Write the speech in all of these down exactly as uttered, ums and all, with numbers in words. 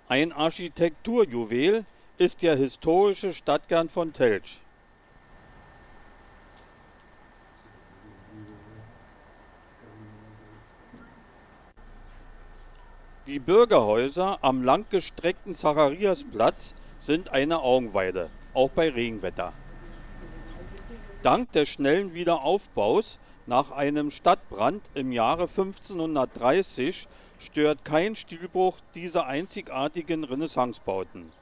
Ein Architekturjuwel ist der historische Stadtkern von Teltsch. Die Bürgerhäuser am langgestreckten Zachariasplatz sind eine Augenweide, auch bei Regenwetter. Dank des schnellen Wiederaufbaus nach einem Stadtbrand im Jahre fünfzehnhundertdreißig stört kein Stilbruch diese einzigartigen Renaissancebauten.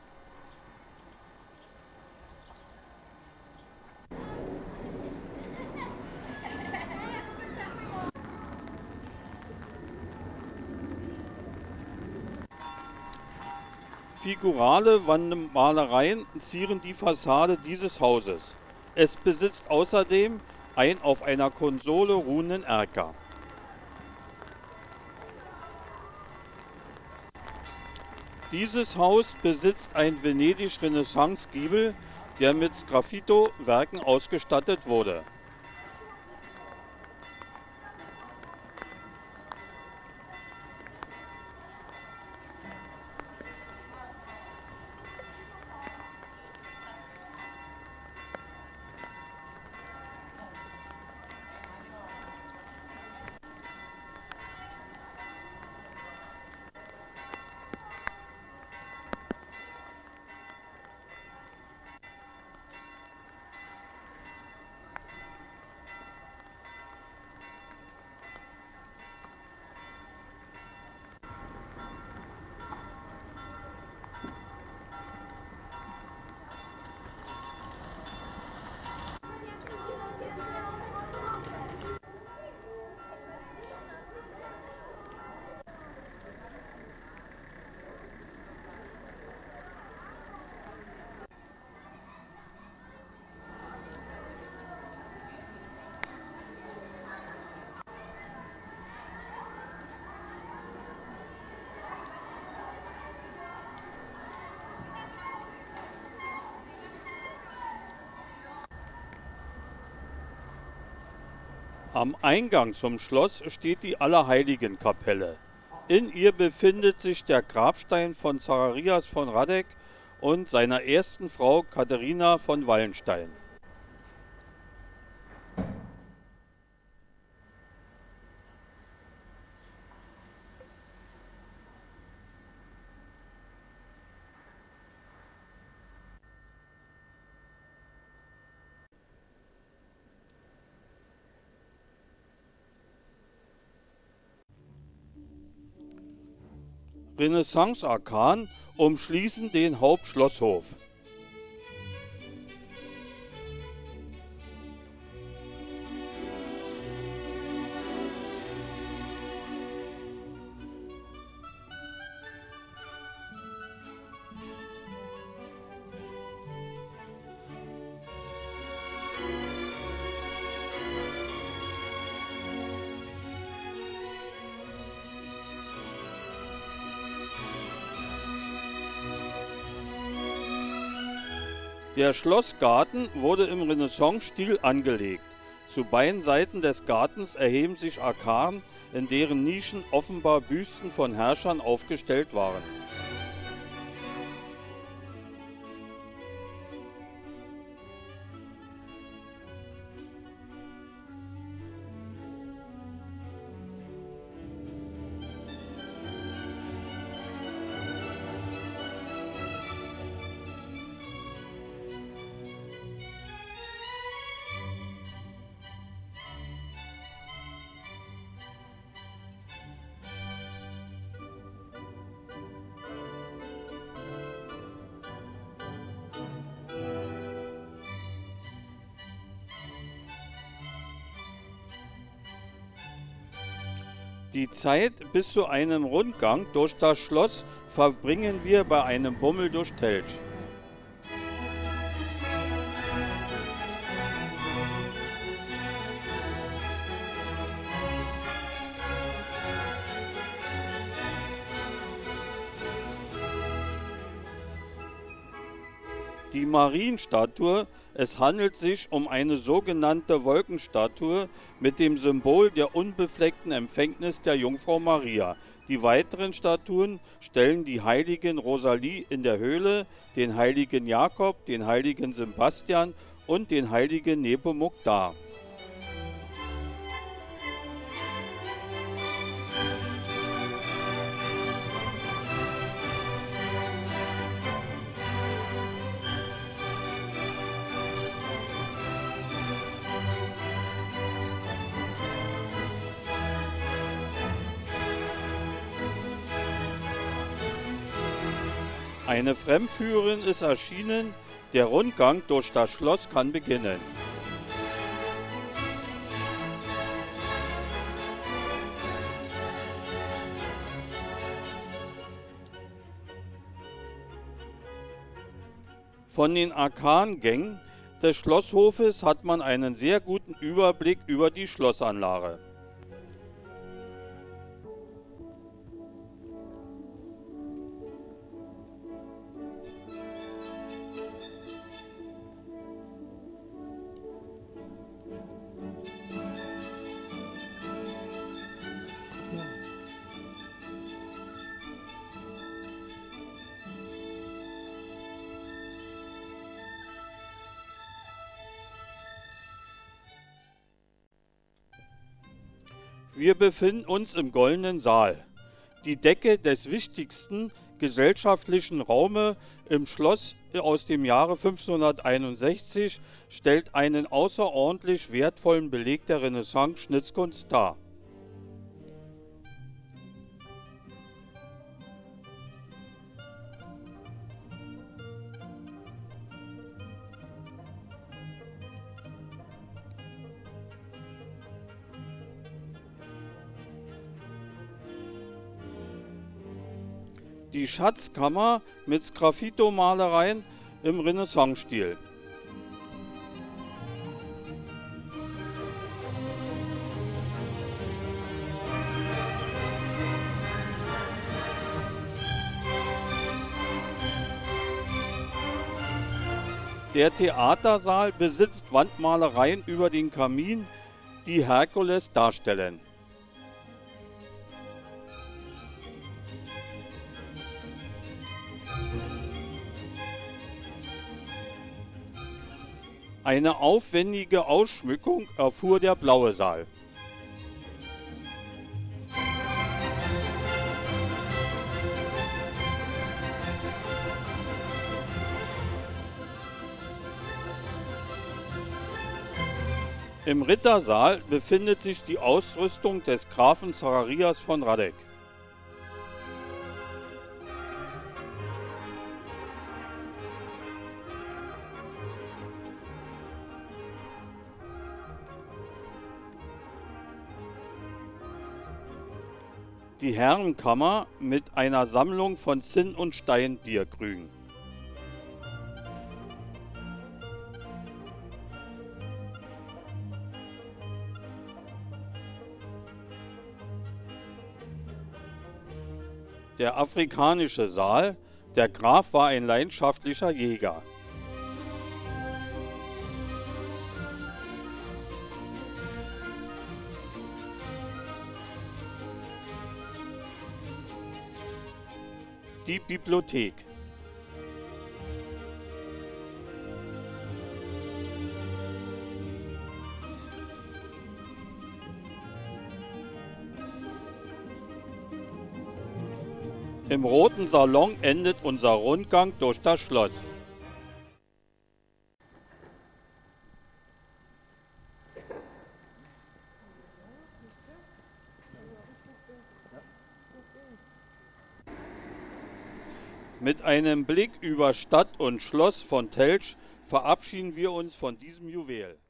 Figurale Wandmalereien zieren die Fassade dieses Hauses. Es besitzt außerdem ein auf einer Konsole ruhenden Erker. Dieses Haus besitzt einen Venedig-Renaissance-Giebel, der mit Sgraffito-Werken ausgestattet wurde. Am Eingang zum Schloss steht die Allerheiligenkapelle. In ihr befindet sich der Grabstein von Zacharias von Radek und seiner ersten Frau Katharina von Wallenstein. Renaissance-Arkaden umschließen den Hauptschlosshof. Der Schlossgarten wurde im Renaissance-Stil angelegt. Zu beiden Seiten des Gartens erheben sich Arkaden, in deren Nischen offenbar Büsten von Herrschern aufgestellt waren. Die Zeit bis zu einem Rundgang durch das Schloss verbringen wir bei einem Bummel durch Teltsch. Die Marienstatue, es handelt sich um eine sogenannte Wolkenstatue mit dem Symbol der unbefleckten Empfängnis der Jungfrau Maria, die Die weiteren Statuen stellen die Heiligen Rosalie in der Höhle, den Heiligen Jakob, den Heiligen Sebastian und den Heiligen Nepomuk dar. Eine Fremdführerin ist erschienen, der Rundgang durch das Schloss kann beginnen. Von den Arkangängen des Schlosshofes hat man einen sehr guten Überblick über die Schlossanlage. Wir befinden uns im Goldenen Saal. Die Decke des wichtigsten gesellschaftlichen Raumes im Schloss aus dem Jahre fünfzehnhunderteinundsechzig stellt einen außerordentlich wertvollen Beleg der Renaissance-Schnitzkunst dar. Die Schatzkammer mit Sgraffito-Malereien im Renaissance-Stil. Der Theatersaal besitzt Wandmalereien über den Kamin, die Herkules darstellen. Eine aufwendige Ausschmückung erfuhr der Blaue Saal. Im Rittersaal befindet sich die Ausrüstung des Grafen Zacharias von Radek. Die Herrenkammer mit einer Sammlung von Zinn- und Steinbierkrügen. Der afrikanische Saal. Der Graf war ein leidenschaftlicher Jäger. Die Bibliothek. Im Roten Salon endet unser Rundgang durch das Schloss. Mit einem Blick über Stadt und Schloss von Teltsch verabschieden wir uns von diesem Juwel.